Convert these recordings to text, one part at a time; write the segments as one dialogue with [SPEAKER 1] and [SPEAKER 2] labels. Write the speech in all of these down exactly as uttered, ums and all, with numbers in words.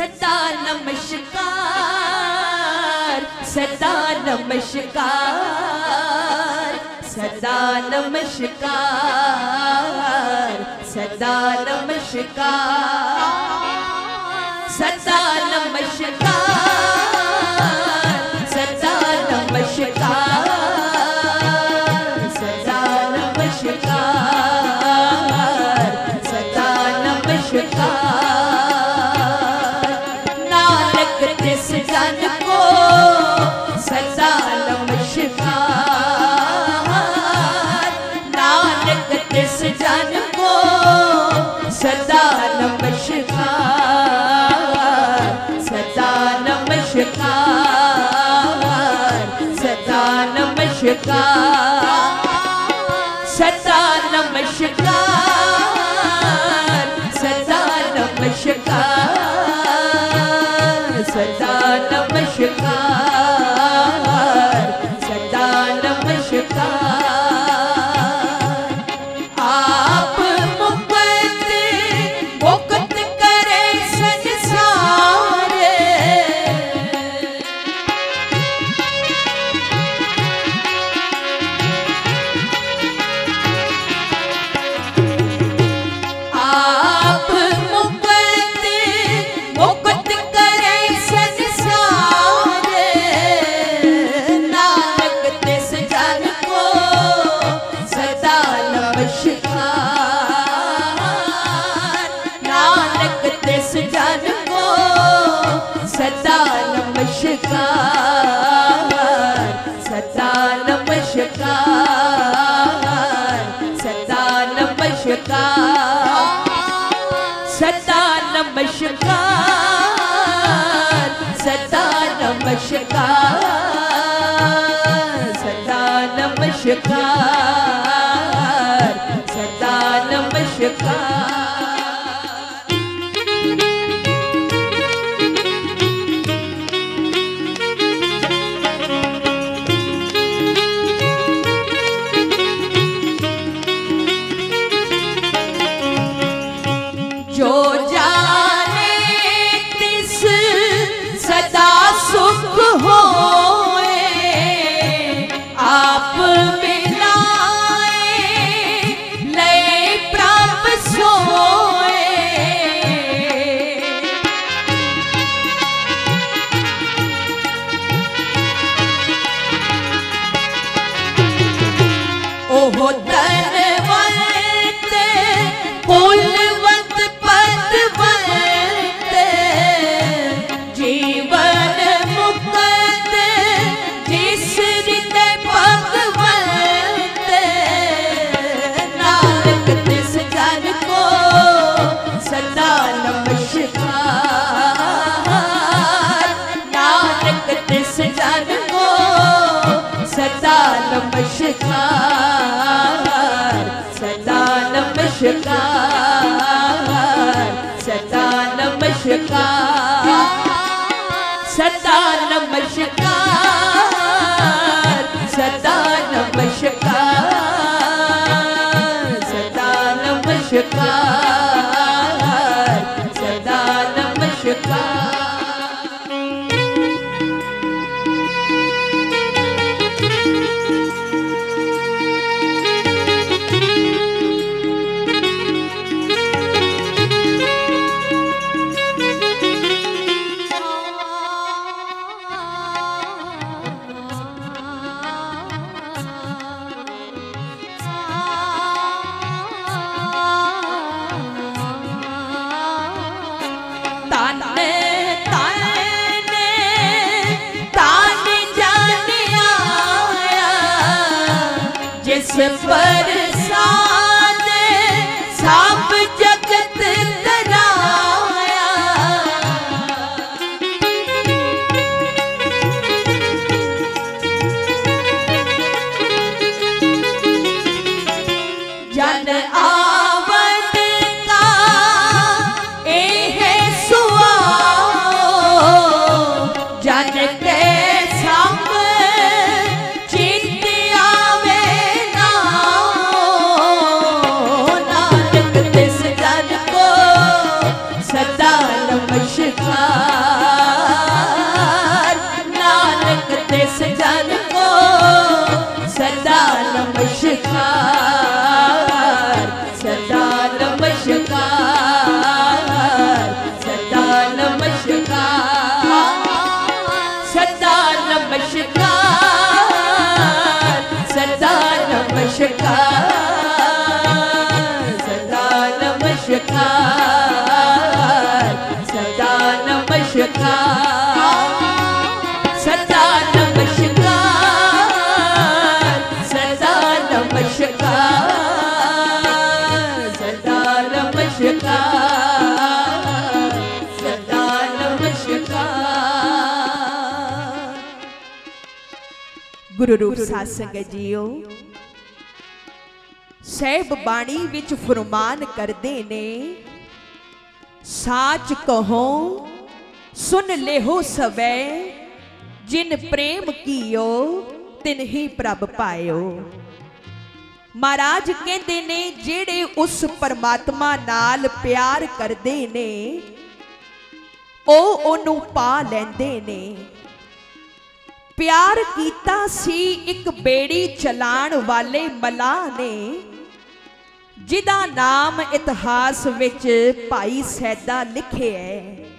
[SPEAKER 1] सदा नमस्कार सदा नमस्कार सदा नमस्कार सदा नमस्कार सदा नमस्कार सदा नमस्कार सदा नमस्कार सदा नमस्कार नानक तिस जन को सदा नमस्कार नानक तिस जन को सदा नमस्कार सदा नमस्कार सदा नमस्कार सदा नमस्कार सदा नमस्कार सदा नमस्कार सदा नमस्कार आप मुक्त मुक्त करे संसार आप मुक्त मुक्त करे संसार नानक तिस जन को सदा नमस्कार नानक तिस जन को सदा नमस्कार सदा नमस्कार सदा नमस्कार सदा नमस्कार सदा नमस्कार सदा नमस्कार सदा नमस्कार जो जाने तिस सदा सुख होए आप मिलाए लय प्राप सोए ओहो धनवंत कुलवंत पदवंत जीवन मुक्त जिस हृदय भगवंत नानक तिस जन को सदा नमस्कार नानक तिस जन को सदा नमस्कार सदा नमस्कार सदा नमस्कार सदा नमस्कार सदा नमस्कार सदा नमस्कार सदा नमस्कार जिस पर साद सब जगत तराया जन आवत का एह सुआओ जन के संग चित आवे नाओ तिस जन को सदा नमस्कार, सदा नमस्कार, सदा नमस्कार, सदा नमस्कार, सदा नमस्कार, सदा नमस्कार, सदा नमस्कार, सदा नमस्कार, सदा नमस्कार, सदा नमस्कार, सदा नमस्कार।
[SPEAKER 2] गुरु रूप साध संगत जीओ, सहब बाणी विच फरमान करदे ने, साच कहो सुन लेहो सवै, जिन प्रेम कीओ तिन ही प्रभ पायो। महाराज कहते ने जेड़े उस परमात्मा नाल प्यार करदे ने ओ ओनू पा लैंदे ने। प्यार कीता सी एक बेड़ी चलाण वाले मलाह ने, जिदा नाम इतिहास विच भाई सैदा लिखे है।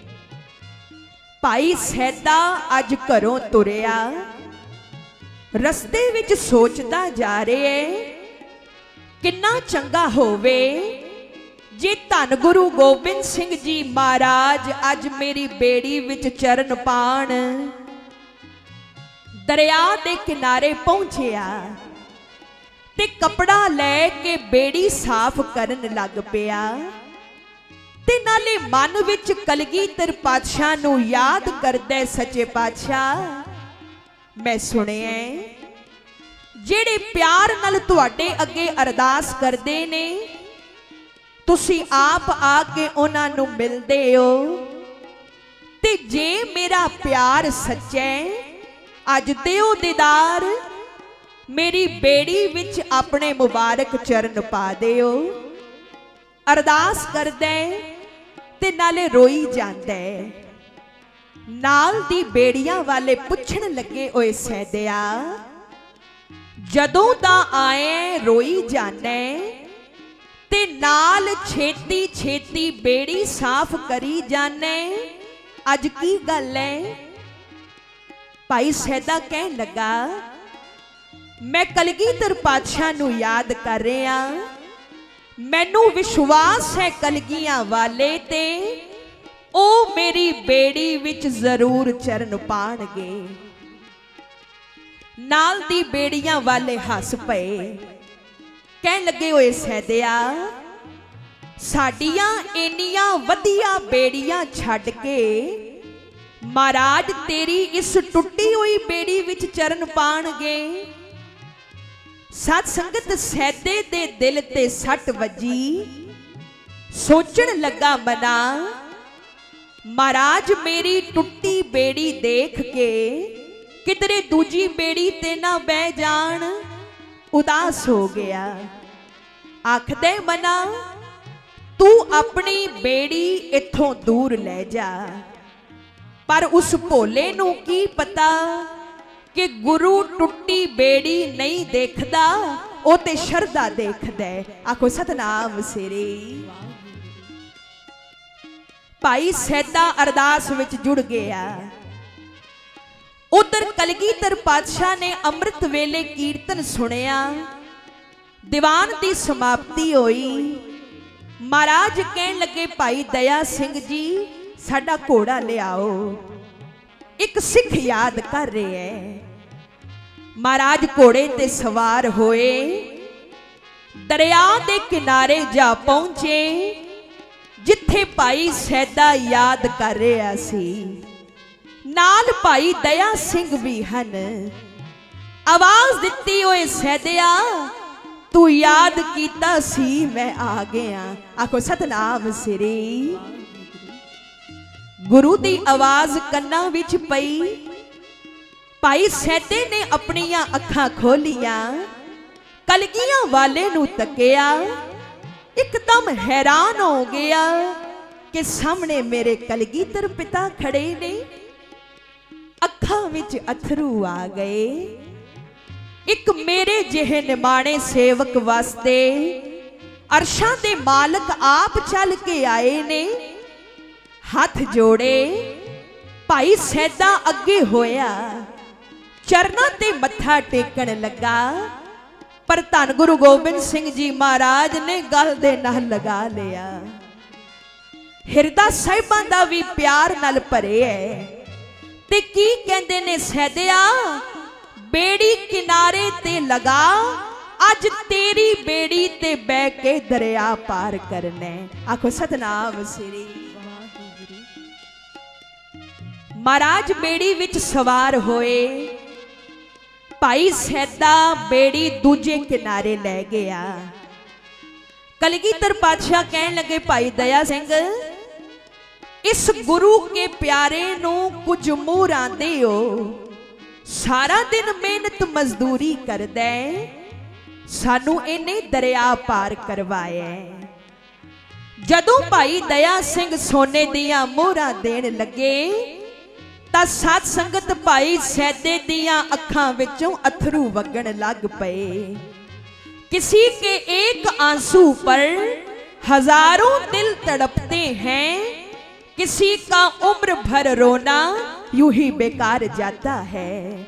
[SPEAKER 2] भाई सैदा अज घरों तुरिया, रस्ते विच सोचदा जा रहा है किन्ना चंगा होवे जे धन गुरु गोबिंद सिंह जी महाराज अज मेरी बेड़ी विच चरण पाण। दरिया दे किनारे पहुंचिया ते कपड़ा लैके बेड़ी साफ करन लग पिया, ते नाले मन विच कलगीधर पातशाह नू याद करदे, सच्चे पातशाह मैं सुनिया जेड़े प्यार नाल तुहाडे अगे अरदास करदे ने, तुसी आप आके उन्हां नू मिलदे हो। ते जे मेरा प्यार सच्चा है अज दिओ दीदार, मेरी बेड़ी विच अपने मुबारक चरण पा दिओ। अरदास करदे ते नाले रोई जांदे। नाल दी बेड़ियां वाले पुछण लगे, ओए सैदिया जदों दा आए रोई जाने, ते नाल छेती छेती बेड़ी साफ करी जाने, अज की गल है? भाई सैदा कहन लगा, मैं कलगीधर पातशाह नू याद कर रहा, मैनू विश्वास है कलगियां वाले ते ओ मेरी बेड़ी विच जरूर चरण पाणगे। नाल दी बेड़ियां वाले हस पे, कहन लगे, ओए सैदिया साडियां इन्नियां वधिया बेड़ियां छड्ड के महाराज तेरी इस टुटी हुई बेड़ी विच चरण पाणगे। सत संगत सैदे दे दिल ते सट वजी, सोचण लगा मना महाराज मेरी टुटी बेड़ी देख के किधरे दूजी बेड़ी ते ना बह जान। उदास हो गया, आखदे मना तू अपनी बेड़ी इथों दूर ले जा। पर उस भोले नू की पता कि गुरु टुटी बेड़ी नहीं देखदा, ओ ते शरदा देखदा। आखो सतनाम सिरी। भाई सैदा अरदास विच जुड़ गया। उधर कलगीधर पातशाह ने अमृत वेले कीर्तन सुनिया, दीवान की समाप्ति हुई। महाराज कहन लगे, भाई दया सिंह जी साडा घोड़ा ले आओ, एक सिख याद कर रहे हैं। महाराज घोड़े ते सवार होए, दरिया दे किनारे जा पहुंचे जिथे भाई सैदा याद कर रहा सी। नाल भाई दया सिंह भी हन। आवाज दिती, ओए सैदिया तू याद कीता सी मैं आ गया। आखो सतनाम सिरी। गुरु दी आवाज कन्ना विच पई। भाई सैदे ने अपनियां अखां खोलियां, कलगियां वाले नू तकिया, एकदम हैरान हो गया कि सामने मेरे कलगीधर पिता खड़े ने। अखां विच अथरू आ गए। एक मेरे जिहे निमाणे सेवक वास्ते अरशां दे मालक आप चल के आए ने। हाथ जोड़े भाई सैदा अगे होया, चरना ते मत्था टेकन लगा। पर धन गुरु गोबिंद सिंह जी महाराज ने गल दे नाल लगा लिया। हिरदा साहिबां दा भी प्यार नाल भरे है ते की कहंदे ने सैदिया बेड़ी किनारे ते लगा, अज तेरी बेड़ी ते बह के दरिया पार करने। आखो सतनाम श्री महाराज। बेड़ी विच सवार होए, भाई सैदा बेड़ी दूजे किनारे ले गया। कलगीधर पातशाह कहन लगे भाई दया सिंह इस गुरु के प्यारे नू कुछ मूंह आंदे हो, सारा दिन मेहनत मजदूरी करदा है, सानू इन्हें दरिया पार करवाया। जदों भाई दया सिंह सोने दियां मोहरां देन लगे ता साध संगत भाई सैदे दियां अखां विचों अथरू वगण लग पए। किसी के एक आंसू पर हजारों दिल तड़पते हैं, किसी का उम्र भर रोना यूं ही बेकार जाता है।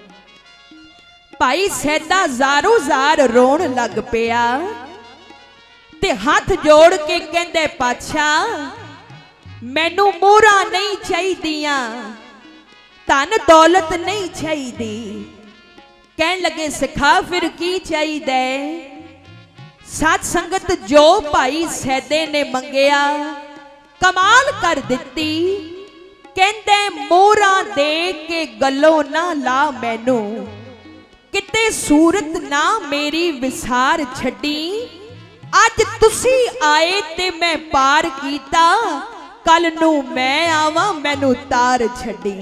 [SPEAKER 2] भाई सैदा जारो जार रोन लग पिया ते हाथ जोड़ के कहंदे पातशाह मैनू मोहरा नहीं चाहिदियां, धन दौलत नहीं चाहिदी। कहन लगे सिखा फिर की चाहिए। साध संगत जो भाई सैदे ने मंगया कमाल कर दिती। कहंदे मोहरा दे के गलों ना ला मैनू, किते सूरत ना मेरी विसार छड़ी। अज तुसी आए ते मैं पार कीता, कल नू मैं आवां मैनू तार छड़ी।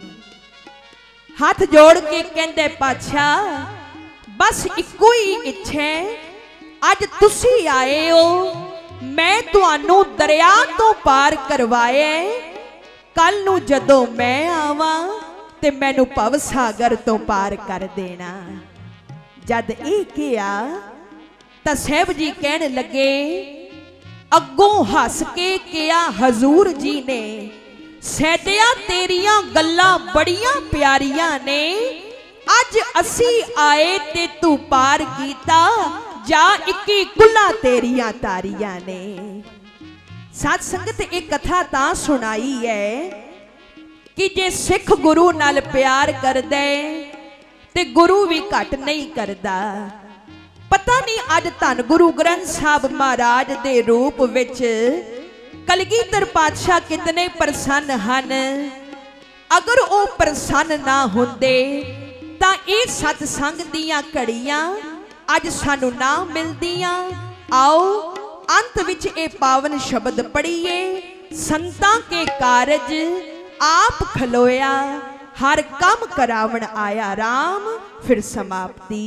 [SPEAKER 2] हाथ जोड़ के कहंदे पातशाह बस इको ही इच्छा है, अज तुसी आए हो मैं तुहानू दरिया तो पार करवाया, कल नू जदों मैं आवां ते मैनू भव सागर तो पार कर देना। जद ये किया तां साहिब जी कहन लगे अगों हस के किया हजूर जी ने सैदिया तेरिया गल्लां बड़ियां प्यारियां ने, अज असी आए ते तू पार कीता, जा इक्की कुल्ला तेरिया तारियां ने। साध संगत एक कथा तां सुनाई है कि जे सिख गुरु नाल प्यार करदे ते गुरु भी घट नहीं करदा। पता नहीं अज धन गुरु ग्रंथ साहब महाराज दे रूप विच कलगीधर पातशाह कितने प्रसन्न हन। अगर वो प्रसन्न ना होंदे तां ये सतसंग दियां घड़ियां अज सानू ना मिलदियां। आओ अंत विच ये पावन शब्द पढ़िए। संतां के कारज आप खलोया, हर काम करावण आया राम। फिर समाप्ति।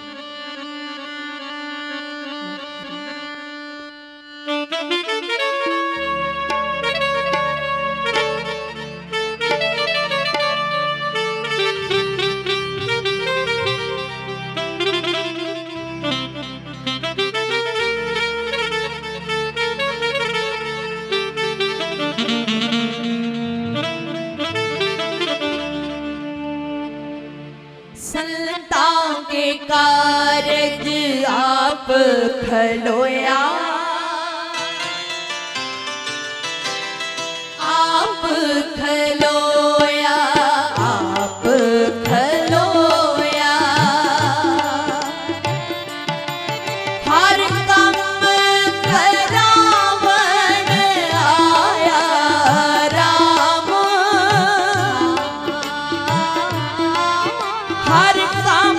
[SPEAKER 1] संतां के कारज आप खलोया, आप खलोया, आप खलोया, हर काम करावन आया राम। हर काम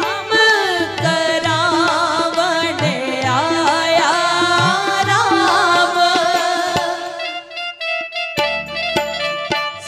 [SPEAKER 1] करावन आया राम।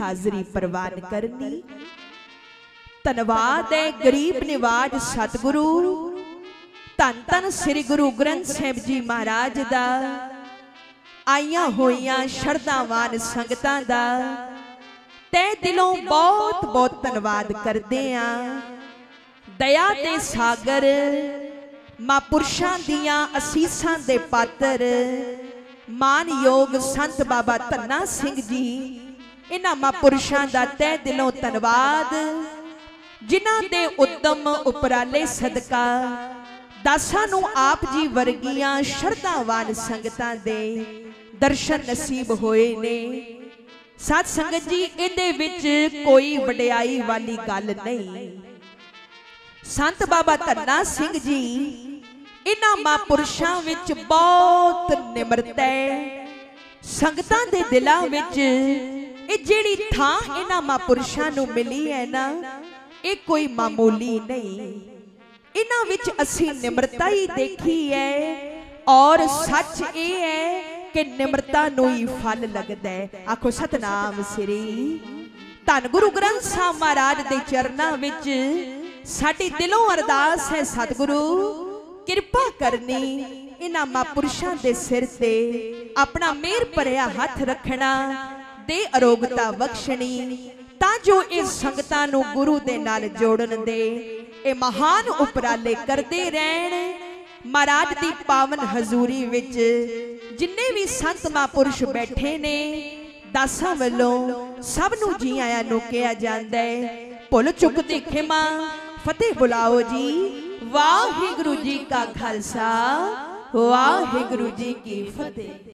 [SPEAKER 2] हाजरी प्रवान करनी। धन्नवाद है गरीब निवाज सतगुरु धन धन श्री गुरु ग्रंथ साहिब जी महाराज दा, आईयां होईयां शरधावान संगतां दा तै दिलों बहुत बहुत धन्नवाद करदे आ। दया दे सागर महापुरुषां दियां असीसां दे पात्र मानयोग संत बाबा धन्ना सिंह जी, इन्हां महापुरुषां दा तै दिलों धन्नवाद जिन्हां दे उत्तम उपराले सदका दासां नूं आप जी वर्गियां शरधावान संगतां दे दर्शन नसीब होए ने। साध संगत जी इहदे विच कोई वडियाई वाली गल नहीं। संत बाबा धन्ना सिंह जी इन्हां महापुरुषां विच बहुत निमरता है। संगतां दे दिलां विच ये जिहड़ी थां इन्हां महापुरुषां नूं मिली है ना, ये कोई मामूली नहीं। इन्हां विच असीं निमरता ही देखी है और सच ये है कि निमरता नूं ही फल लगदा है। आखो सतनाम श्री। धन गुरु ग्रंथ साहिब महाराज दे चरनां विच साडी दिलों अरदास है, सतगुरु किरपा करनी, इन्हां महापुरुषां दे सिर ते अपना मेहर भरिया हथ रखना, दे अरोगता बख्शणी तां जो इस संगतां नूं गुरु दे नाल जोड़न दे ए महान उपराले करदे रहण। महाराज दी पावन हजूरी विच जिन्ने भी संत महापुरुष बैठे ने दासां वल्लों सब नूं जी आयां नूं कहा जांदा है। भुल चुक दी खिमा फतेह बुलाओ जी। वाहिगुरु जी का खालसा वाहिगुरु जी की फतेह।